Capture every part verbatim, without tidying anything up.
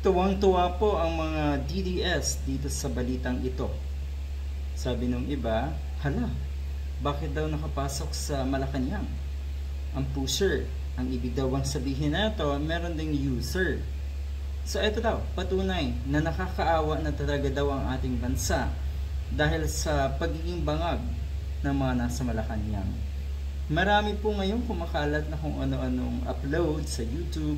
Tuwang-tuwa po ang mga D D S dito sa balitang ito. Sabi nung iba, hala, bakit daw nakapasok sa Malacanang ang pusher? Ang ibig daw bang sabihin na ito, meron ding user. So ito daw, patunay na nakakaawa na talaga daw ang ating bansa dahil sa pagiging bangag ng mga nasa Malacanang. Marami po ngayon kumakalat na kung ano-anong upload sa YouTube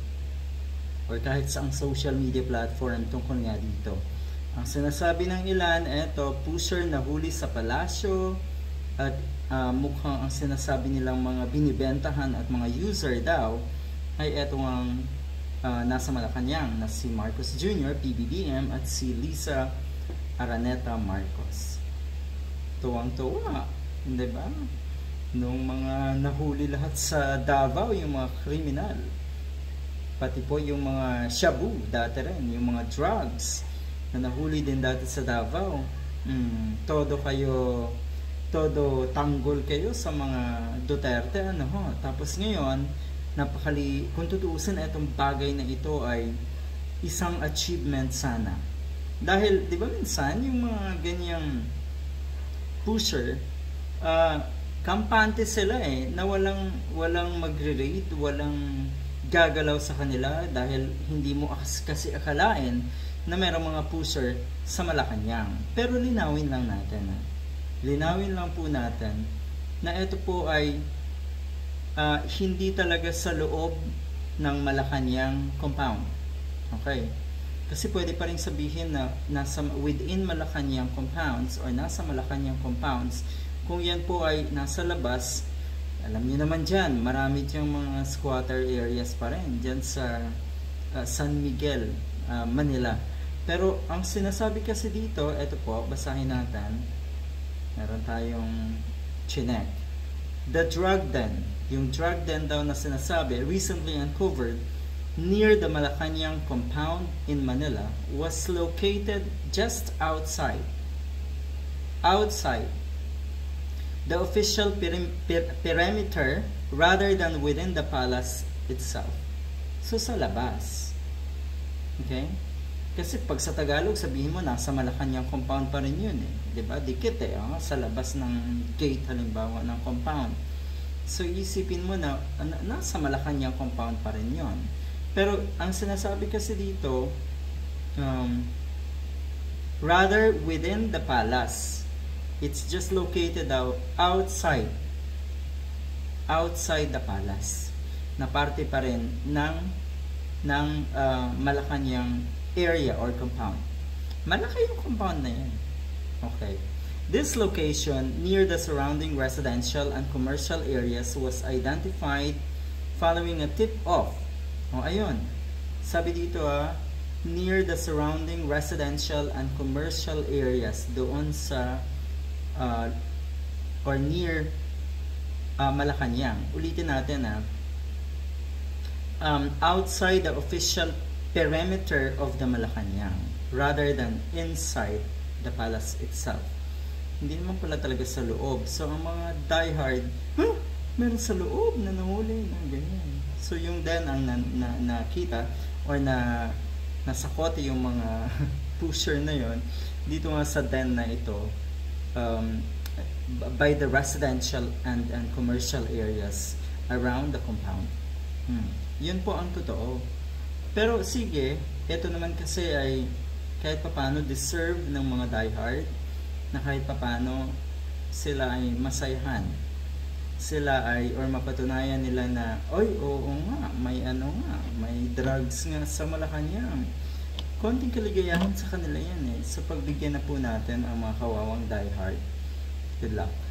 or kahit sa ang social media platform tungkol nga dito. Ang sinasabi ng ilan, eto, pusher na huli sa palasyo at uh, mukhang ang sinasabi nilang mga binibentahan at mga user daw ay eto ang uh, nasa Malacanang na si Marcos Junior, P B B M at si Lisa Araneta Marcos. Tuwang-tuwa, hindi ba? Nung mga nahuli lahat sa Davao, yung mga kriminal, pati po yung mga shabu dati rin, yung mga drugs na nahuli din dati sa Davao, hmm, todo kayo, todo tanggol kayo sa mga Duterte, ano ho. Tapos ngayon, napakali, kung tutuusin itong bagay na ito ay isang achievement sana. Dahil, di ba minsan, yung mga ganyang pusher, ah, uh, kampante sila eh, na walang, walang magre-rate, walang gagalaw sa kanila dahil hindi mo kasi akalain na mayroong mga pusher sa Malacanang. Pero linawin lang natin. Ha? Linawin lang po natin na ito po ay uh, hindi talaga sa loob ng Malacanang compound. Okay? Kasi pwede pa rin sabihin na nasa within Malacanang compounds or nasa Malacanang compounds. Kung yan po ay nasa labas, alam niyo naman dyan, marami diyang mga squatter areas pa rin dyan sa uh, San Miguel, uh, Manila. Pero ang sinasabi kasi dito, ito po, basahin natin. Meron tayong chinek. The drug den, yung drug den daw na sinasabi, recently uncovered near the Malacanang compound in Manila, was located just outside. Outside the official perimeter rather than within the palace itself. So sa labas. Okay? Kasi pag sa Tagalog, sabihin mo nasa Malacanang compound pa rin yun eh. 'Di ba? Dikit eh, oh? Sa labas ng gate halimbawa ng compound. So isipin mo na nasa Malacanang compound pa rin yun. Pero ang sinasabi kasi dito, um, rather within the palace. It's just located out outside outside the palace na parte pa rin ng ng uh, Malacanang area or compound. Malaki yung compound na yan. Okay. This location near the surrounding residential and commercial areas was identified following a tip-off. O ayun. Sabi dito ah, near the surrounding residential and commercial areas, doon sa Uh, or near uh, Malacanang. Ulitin natin na um, outside the official perimeter of the Malacanang rather than inside the palace itself. Hindi naman pala talaga sa loob. So ang mga diehard, huh? Meron sa loob na nahuli na ganyan. So yung den ang na, na, nakita or na nasakote yung mga pusher na yon dito nga sa den na ito. Um, by the residential and, and commercial areas around the compound. Hmm. Yun po ang totoo. Pero sige, ito naman kasi ay kahit papano deserve ng mga diehard na kahit papano sila ay masayahan. Sila ay, or mapatunayan nila na, oy, oo nga, may ano nga, may drugs nga sa Malacanang. Konting kaligayahan sa kanila yan eh. So pagbigyan na po natin ang mga kawawang diehard. Good luck.